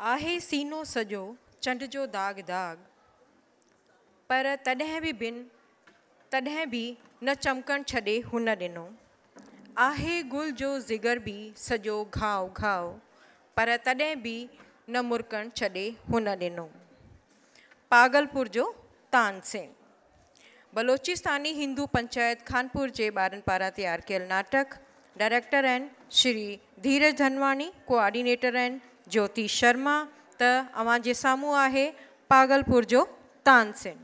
आहे सीनो सजो चंड जो दाग दाग, पर तॾहिं बि न चमकण छॾे हुन ॾिनो। आहे गुल जो ज़िगर बि सजो घाव घाव, पर तॾहिं बि न मुरकण छॾे हुन ॾिनो। पागलपुर जो तानसेन। बलोचिस्तानी हिंदू पंचायत खानपुर जे ॿारनि पारां तैयार कयल नाटक। डायरेक्टर आहिनि श्री धीरज धनवानी, कोऑर्डिनेटर आहिनि ज्योति शर्मा। त अवां जे साम्हूं आहे पागलपुर जो तानसेन।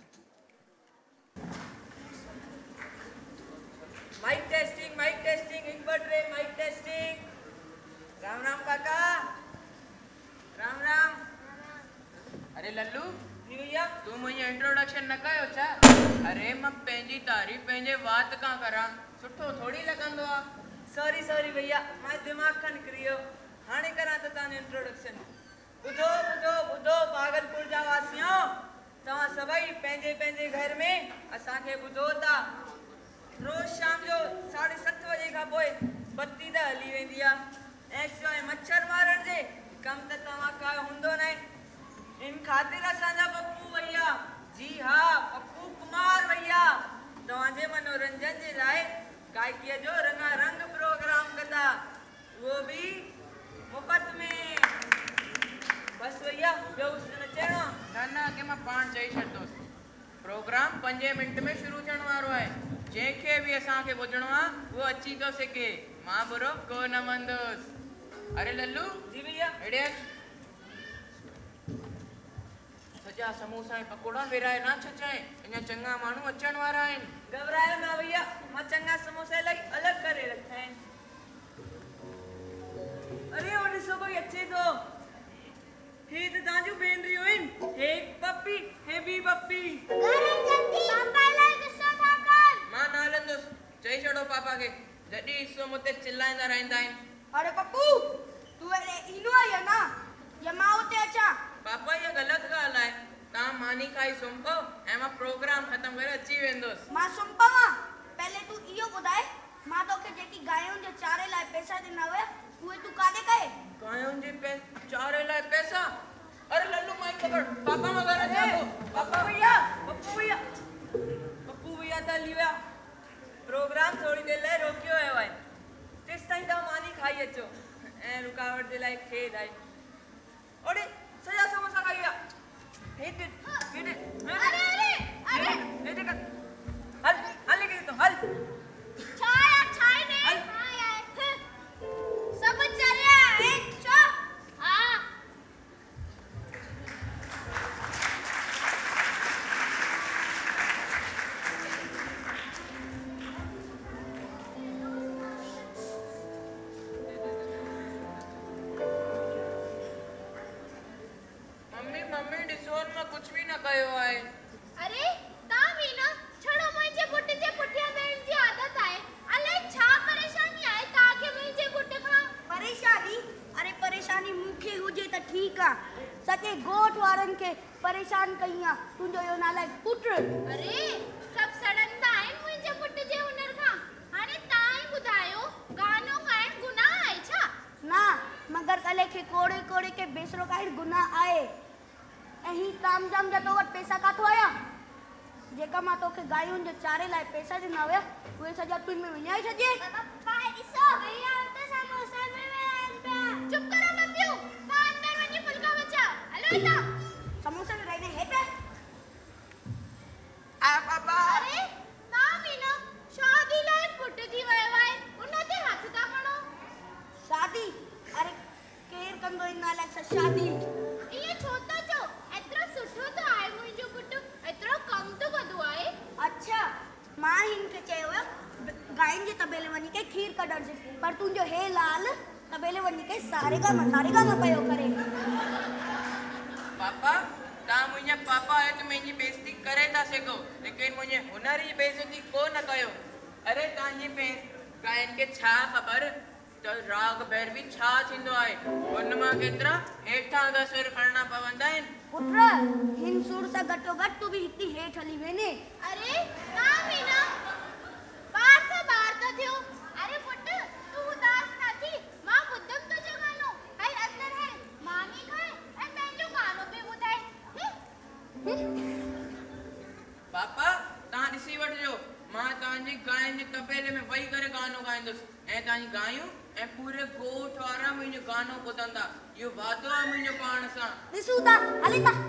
माइक टेस्टिंग, एक बार ट्रे, माइक टेस्टिंग। राम राम काका। राम राम। अरे लल्लू, जी भैया। तू मुझे इंट्रोडक्शन न कयो छा? अरे मां पंहिंजी तारीफ़ पंहिंजे वात का करा, सुठो थोड़ी लगंदो आ। सॉरी भैया, मां दिमाग खां निकरी वियो। हाणे करा त तान इंट्रोडक्शन। बुधो पागलपुर जा वासियों, तव्हां सभई पंहिंजे घर में असां खे ॿुधो था। रोज़ शाम जो 7:30 बजे खां पोइ बत्ती त हली वेंदी आहे ऐं सिवाय मच्छर मारण जे कम त तव्हां का हूंदो न। इन ख़ातिर असांजा पप्पू भैया, जी हा पप्पू कुमार भैया, तव्हांजे मनोरंजन जे लाइ गायकीअ जो रंगारंग प्रोग्राम कंदा, वो भी मुफ़्त में। बस भैया, ॿियो कुझु न चइणो आहे? न के मां पाण चई छॾंदुसि। प्रोग्राम 5 मिंट में शुरू थियण वारो आहे। जंहिंखे बि असांखे ॿुधणो आहे उहो अची थो सघे, मां बुरो को न मंदुसि। अरे लल्लू। जी भैया। हेॾे सॼा समोसा ऐं पकोड़ा विराए न छचाए, अञा चङा माण्हू अचण वारा आहिनि। घबरायो न भैया, मां चङा समोसा इलाही अलॻि करे रखिया आहिनि। अरे वो ॾिसो कोई अचे थो। हे त तव्हांजूं भेनरियूं आहिनि, हे पप्पी, हे बि पप्पी। मां न हलंदुसि, चई छॾो पापा खे, जॾहिं हिसो मूंते चिल्लाईंदा रहंदा आहिनि। अरे पप्पू, तू हेॾे ईंदो आहे ना, या मां उते अचां? पापा इहा ग़लति ॻाल्हि आहे। तव्हां मानी खाई सुम्ही पओ ऐं मां प्रोग्राम ख़तमु करे अची वेंदुसि। मां सुम्ही पवां? पहले तू इहो ॿुधाए, मां तोखे जेकी गांयुनि जे चारे लाइ पैसा ॾिना हुया, उहे तू काॾे कए? गांयुनि जे चारे लाइ पैसा? अरे लल्लू माइक पकड़, पापा मगर अचे थो। पप्पू भैया त हली विया। प्रोग्राम थोड़ी देर लाइ रोकियो वियो आहे, तेसिताईं तव्हां मानी खाई अचो ऐं रुकावट जे लाइ खेद आहे। ओड़े सॼा समोसा खाई विया। हल लेके तो हल। छाए ने? हां यार, सब चरिया है छो? हां मम्मी ॾिसो मां कुछ भी न कयो आहे। अरे ता भी ना छड़ो मुझे पुट जे पुठिया बेण जी आदत आहे। अले छा परेशानी आहे ताके मुझे पुट खां? परेशानी? अरे परेशानी मुखे हुजे त ठीक आ, सके गोठ वारन के परेशान कईया तुंजो यो नालायक पुट। अरे सब सड़ंदा है मुझे पुट जे हुनर खां। हाने ताई बुधायो गानो खाइण गुनाह है छा? ना, मगर कले के कोड़े के बेसरो खाइण गुनाह आहे। एही तामजाम जा तो वट पैसा काथो आया? जेका मां तोखे गायुनि जे चारे लाइ पैसा ॾिना हुया, उहे सॼा तुंहिंज में विञाए छॾिजे। पाए ॾिसो भैया उते समोसा में वियाइन पिया। चुप करो मतियो, मां अंदर वञी फुल्का बचाओ। हलो इता समोसा में राइने हेठि। आ पापा। अरे मां भी ना शादी लाइ पुट थी वियो आहे, उन ते हथ था खणो। शादी? अरे केर कंदो इन नालायक सां शादी? इहे छो था चओ? एतिरो सुठो त आहे मुंहिंजो पुट, एतिरो कम तो कंदो आहे। अच्छा, मां हिनखे चयो गायनि जे तबेले वञी के खीर कढण जे, पर तुंहिंजो हे लाल तबेले वञी के सारेगा मा पियो करे। पापा, तव्हां मुंहिंजा पापा आहियो त मुंहिंजी बेइज़ती करे था सघो, लेकिन मुंहिंजे हुनर जी बेइज़ती को न कयो। अरे तव्हांजी गायनि खे छा ख़बर त राग भैरवी छा थींदो आहे? हुन मां केतिरा हेठां जा सुर खणणा पवंदा आहिनि। पुत्र, हिन सुर सां घटो-घटि तू भी हिते हेठि हली वेने। अरे मां भी ना बार त थियो। अरे पुट, तू उदास न थी, मां बुधम तुंहिंजो गानो। हल अंदर है, मानी खाए ऐं गानो गाईंदुसि ऐं तव्हांजी गायूं ऐं पूरे ॻोठ वारा मुंहिंजो गानो ॿुधंदा इहो वादो आहे मुंहिंजो पाण सां ॾिसूं था हले था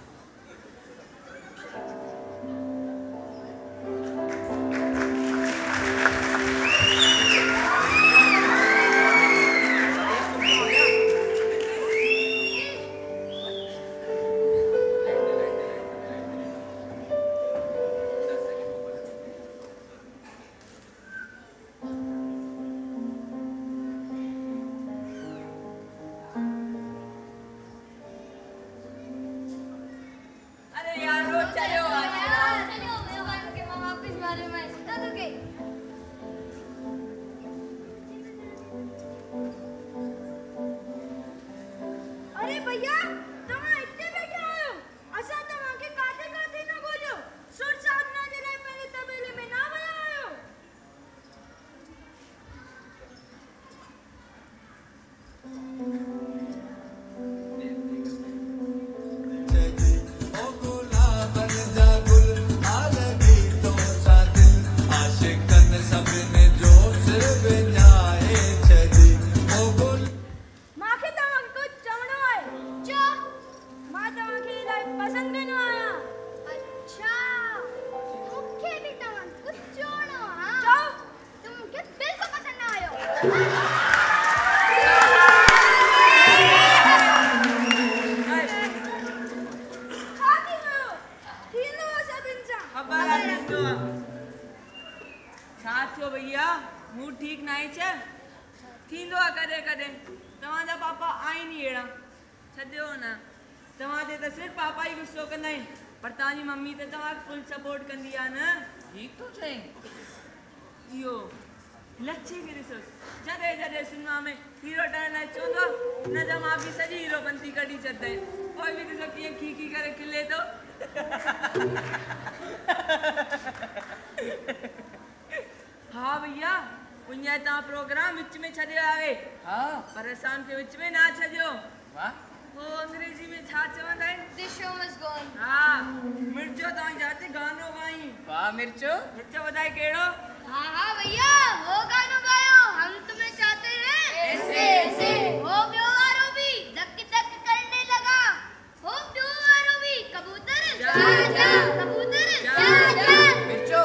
हाँ भैया पुण्य ता प्रोग्राम विच में छड़े आवे हाँ परेशान के विच में ना छजो वाह वो अंग्रेजी में छा चवंदा है The show must go on हाँ मिर्चो ता जाते गानो गाई वाह मिर्चो बताए केड़ो हाँ हाँ भैया वो गानो गायो हम तुम्हें चाहते हैं ऐसे ऐसे हो ब्योवारो भी धक धक करने लगा हो ब्योवारो भी कबूतर जा जा कबूतर जा जा मिर्चो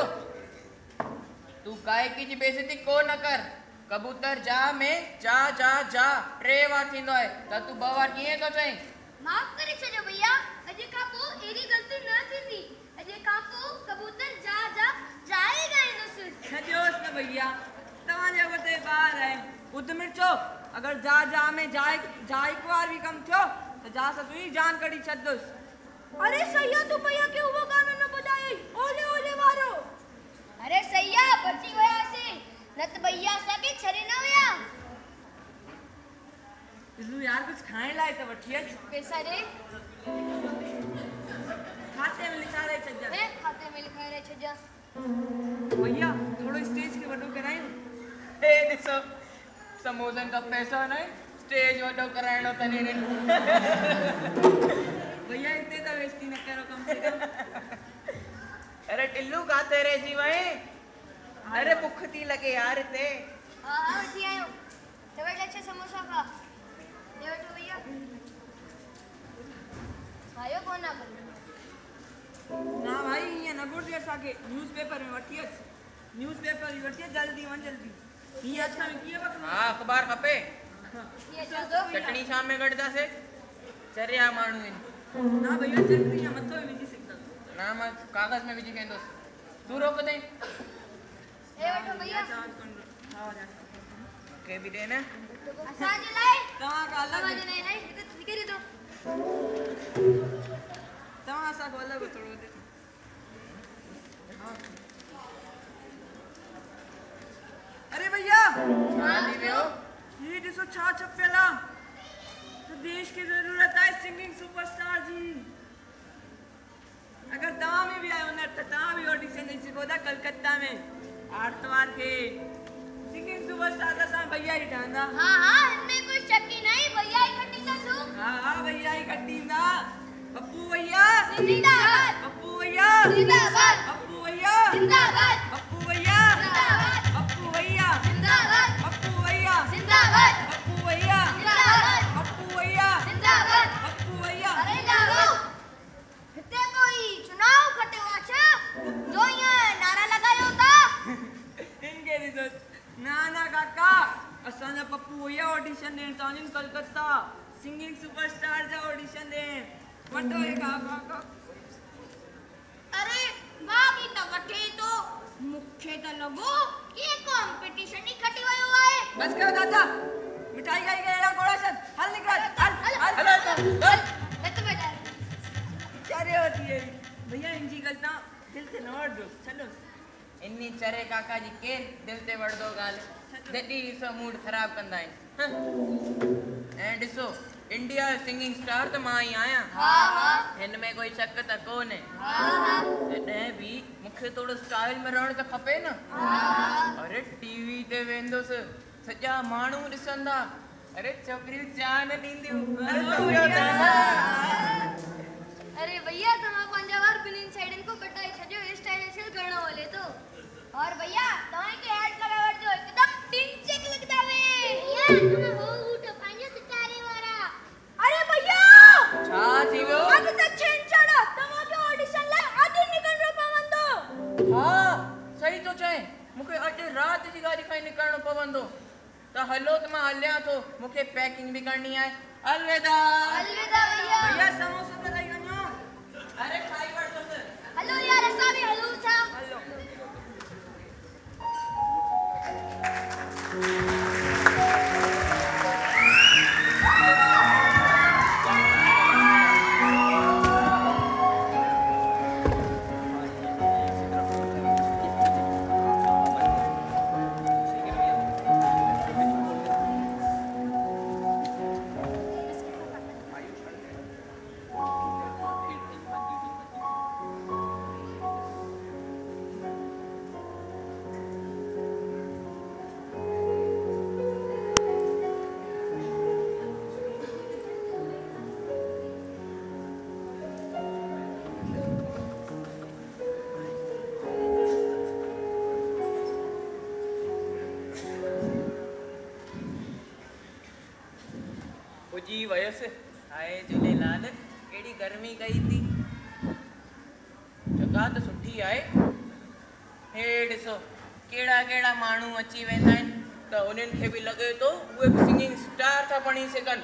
तू गायकी जी बेइज्जती को न कर कबूतर जा में जा जा जा टे बार थींदो है त तू ॿ बार कीअं थो चईं माफ करे छॾियो भैया अॼु खां पोइ अहिड़ी ग़लती न थींदी अॼु खां पोइ कबूतर जा जा जा ई ॻाईंदुसि छॾियोसि न भैया तव्हांजे वटि ॿार आहे ॿुध मिर्चो अगरि जा जा में जा हिकु बार भी कम थियो त जा सां तुंहिंजी जान कढी छॾंदुसि अरे सैया तू भैया के वो गाना न बजाई ओले ओले वारो अरे सैया बची वयासीं न त भैया असांखे छॾे न विया तू यार कुछ खाइण लाइ त वठी अच पैसा ॾे खाते में लिखाए छॾ मैं खाते में लिखाए छॾिया भैया थोड़ो स्टेज के वॾो करायूं हे ॾिसो समोसन का पैसा नहीं स्टेज वॾो कराइणो तने भैया इतने तो बेइज्जती न करो कम से कम अरे टिल्लू काथे रहिजी वई अरे भुख थी लगे यार इते हां हां वठी आयो चवे लच्छे समोसा खा ले वठो भैया खायो कोन ना ना भाई ये न बुढ़ देर साके न्यूज़पेपर में वठी अच न्यूज़पेपर ही वठी जल्दी वन जल्दी ये अच्छा में किए वक्त हां अखबार खपे ये दो चटनी शाम में गड़दा से चरिया माण्हू आहिनि ना भैया चटनी या मथो विझी सघंदा ना मां कागज में विझी वेंदुसि तू रोक दे ले वठो भैया के भी दे न असां जे लाइ तव्हां का अलग तव्हां जे लाइ नहीं निकरी दो तव्हां असां को अलग थोड़ो दे अरे भैया हां दी वियो ये ॾिसो छा छपियल आहे तो देश की जरूरत है सिंगिंग सुपरस्टार जी अगर तव्हां में भी आयो न त तव्हां भी ऑडिशन ॾेई सघो था कलकत्ता में आर्तवार के सिंगिंग सुपरस्टार असां भैया ही ठहंदा हां हां इनमें कोई शक ही नहीं भैया ही खटींदा छु हाँ भैया ही कटींदा पप्पू भैया जिंदाबाद पप्पू भैया जिंदाबाद पप्पू भैया जिंदाबाद पप्पू भैया जिंदाबाद पप्पू भैया जिंदाबाद ना ना काका असांजा पप्पू हुया ऑडिशन देण तांजिन कलकत्ता सिंगिंग सुपरस्टार जा ऑडिशन देण वठो हे काका अरे बाकी तो वठे तो मुखे तो लगो ये कंपटीशन ही खटी वयो है। बस करो दादा मिठाई खाई के एड़ा गोड़ा सन हल निकल हल बत बजा चारे होती है भैया इंजी गलता दिल से न वड़ दो चलो इन्नी चरे काका जी केर दिल ते वड़ दो गाल जॾी सो मूड खराब कंदा आहिनि ऐं ॾिसो इंडिया सिंगिंग स्टार त मां ई आहियां हां हिन में कोई शक त कोन्हे हां तॾहिं बि मूंखे थोरो स्टाइल में रहण त खपे न अरे टीवी ते वेंदुसि सॼा माण्हू ॾिसंदा अरे छोकिरियूं चाह न ॾींदियूं अरे भैया तमा पंजा बार बिलिन साइडन को कटाई छजो स्टाइलिश करणो वाले तो और भैया तमा के हेड लगा वठ दो एकदम टिंचक लगदा वे भैया तमा हो उठो पंजा सितारे वाला अरे भैया छा थी वियो आज त छेन चढ़ा तमा के ऑडिशन ला आदि निकल रो पवंदो हाँ सही तो चए मूंखे अॼु राति जी गाॾी खां निकिरणो पवंदो त हलो त मां हलियां थो मूंखे पैकिंग बि करणी आहे अलविदा अलविदा भैया भैया समोसा त ॾेई वञो अरे खाई वठोसि हेलो यार असा भी हेलो था हलो पुजी वयसि हाय झूलेलाल केड़ी गर्मी कई थी जगह त सुठी आहे हे ॾिसो केड़ा केड़ा माण्हू अची वेंदा आहिनि त उन्हनि खे बि लॻे थो उहे बि सिंगिंग स्टार था बणी सघनि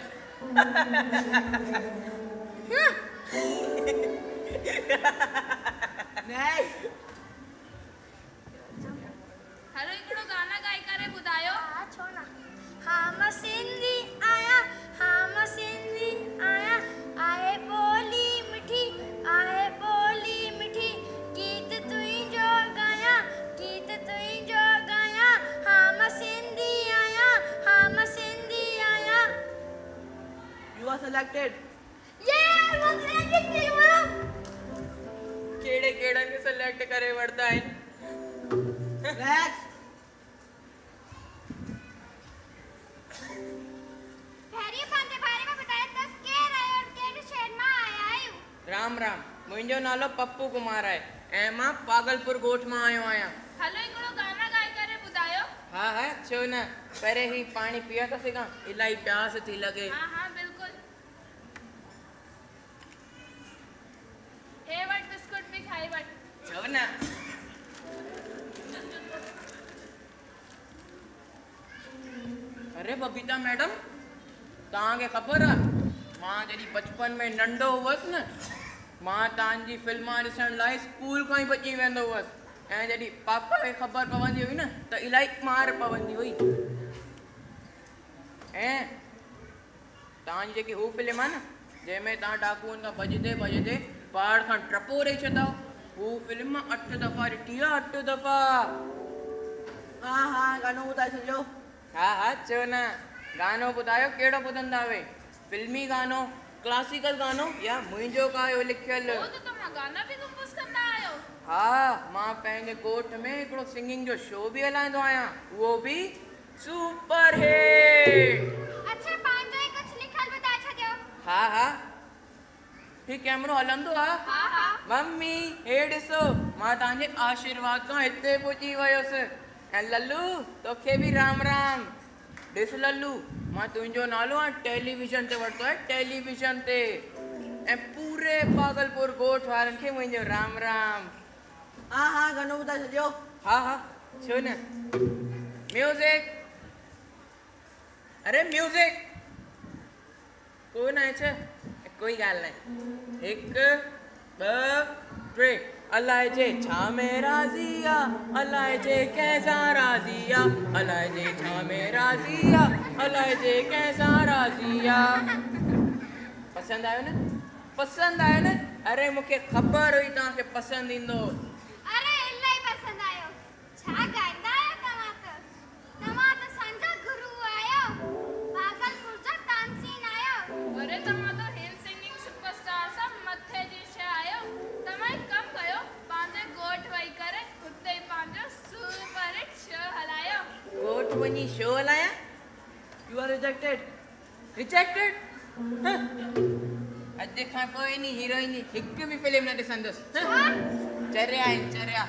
हेलो इकड़ो गाना गाई करे बुधायो हां छोना हम सिंधी आया आए बोली मिठी गीत तुई जो गाया हम सिंधी आया You are selected. ये वो सेलेक्ट थी मां केड़े केड़नि खे सिलेक्ट करे वठंदा आहिनि Next. फेरी पंहिंजे बारे में बताया त के रहे और केड़े शहर में आया आयो राम राम मुंहिंजो नालो पप्पू कुमार आहे ऐं मां पागलपुर ॻोठ मां आयो आहियां हेलो इकड़ो गाना गाई करे बुधायो हा हा छो न पहिरें ही पाणी पिया था सघां इलाही प्यास थी लॻे हां बिल्कुल हे वट बिस्कुट भी खाई वट छो न अरे बबीता मैडम तव्हांखे ख़बर आहे मां जॾहिं बचपन में नंढो हुअसि न मां तव्हांजी फिल्मां ॾिसण लाइ स्कूल खां ई बची वेंदो हुअसि ऐं जॾहिं पापा खे ख़बर पवंदी हुई न त इलाही मार पवंदी हुई ऐं तव्हांजी जेकी हू फिल्म आहे न जंहिंमें तव्हां डाकुअनि खां भॼंदे पहाड़ खां टपो रही छॾंदा हू फिल्म 8 दफ़ा ॾिठी आहे 8 दफ़ा हाँ गानो ॿुधाए छॾियो हा हा छो न गानो ॿुधायो कहिड़ो ॿुधंदा हुए फिल्मी गानो क्लासिकल गानो या मुंहिंजो कायो लिखियल वो तो तुम गाना भी कंपोज करना आयो हा मां पंहिंजे ॻोठ में हिकिड़ो सिंगिंग जो शो बि हलाईंदो आहियां उहो बि सुपर हिट अच्छा पांजो एक कुछ लिखल बता छदियो हा हा ही कैमरो हलंदो आहे हां मम्मी हे ॾिसो मां तव्हांजे आशीर्वाद खां हिते पहुची वियुसि ऐं लल्लू तोखे बि राम राम ॾिस लल्लू मां तुंहिंजो नालो हाणे टेलीविज़न ते वरितो आहे टेलीविज़न ते ऐं पूरे पागलपुर ॻोठ वारनि खे मुंहिंजो राम राम हाँ गानो ॿुधाए छॾियो हा हा छो न म्यूजिक अरे म्यूजिक कोन आहे छा कोई ॻाल्हि न हिकु ॿ टे अलाए जे छा में राज़ी आहे अलाए जे कंहिंसां राज़ी आहे अलाए जे छा में राज़ी आहे अलाए जे कंहिंसां राज़ी आहे पसंदि आयो न अरे मूंखे ख़बर हुई तव्हांखे पसंदि ईंदो अरे इलाही पसंदि आयो छा ॻाईंदा आहियो तव्हां त संजा गुरु आहियो भागलपुर जा तानसीन आहियो अरे तव्हां त हिल सिंगिंग सुपरस्टार सां मथे जी शइ आहियो तव्हां हिकु कमु कयो पंहिंजे ॻोठ वेही करे हुते ई पंहिंजो सुपर हिट शो हलायो ॻोठ वञी शो हलायां यू आर रिजेक्टेड अॼु खां पोइ इन हीरोइन जी हिकु बि फिल्म न ॾिसंदुसि चरिया आहिनि चरिया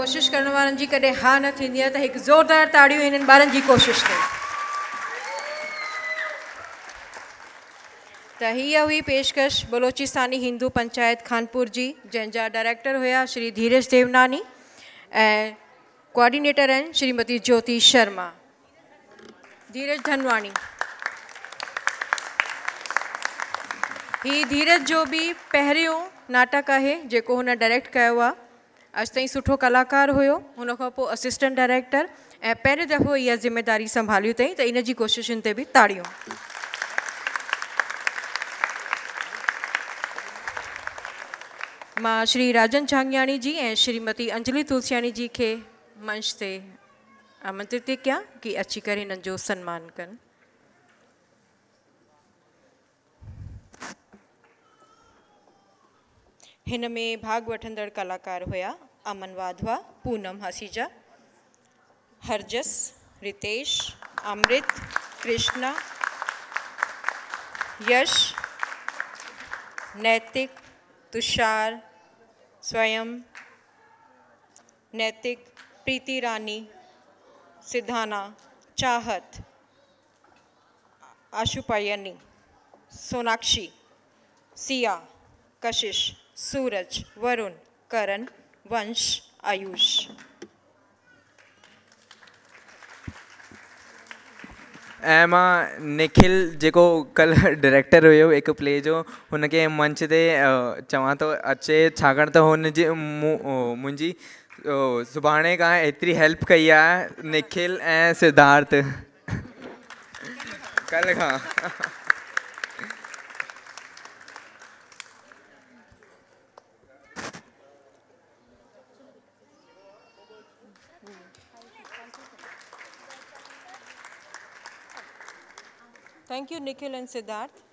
कोशिशि करण वारनि जी कॾहिं हा न थींदी आहे, त हिकु ज़ोरदार ताड़ियूं हिननि ॿारनि जी कोशिशि ते। त हीअ हुई पेशकश बलोचिस्तानी हिंदू पंचायत खानपुर जी, जंहिंजा डायरेक्टर हुया श्री धीरज देवनानी ऐं कोऑर्डिनेटर आहिनि श्रीमती ज्योति शर्मा। धीरज धनवाणी। ही धीरज जो बि पहिरियों नाटक आहे जेको हुन डायरेक्ट कयो आहे। अॼु ताईं सुठो कलाकार हुयो, हुन खां पोइ असिस्टेंट डायरेक्टर, ऐं पहिरें दफ़ो इहा ज़िम्मेदारी संभालियो अथई, त इन जी कोशिशुनि ते बि ताड़ियूं। मां श्री राजन झांगियाणी जी ऐं श्रीमती अंजलि तुलसियानी जी खे मंच ते आमंत्रित थी कयां कि अची करे हिननि जो सन्मान कनि। हिन में भाग वठंदड़ कलाकार हुया अमन वाधवा, पूनम हसीजा, हरजस, रितेश, अमृत, कृष्णा, यश, नैतिक, तुषार, स्वयं, नैतिक, प्रीति रानी, सिद्धाना, चाहत, आशुपायनी, सोनाक्षी, सिया, कशिश, सूरज, वरुण, करण, वंश, आयुष। ऐं मां निखिल जेको कल डायरेक्टर हुयो हिकु प्ले जो, हुनखे मंच ते चवां थो अचे, छाकाणि त हुनजी मुंहिंजी सुभाणे खां एतिरी हेल्प कई आहे निखिल ऐं सिद्धार्थ कल खां। Thank you, Nikhil and Siddharth.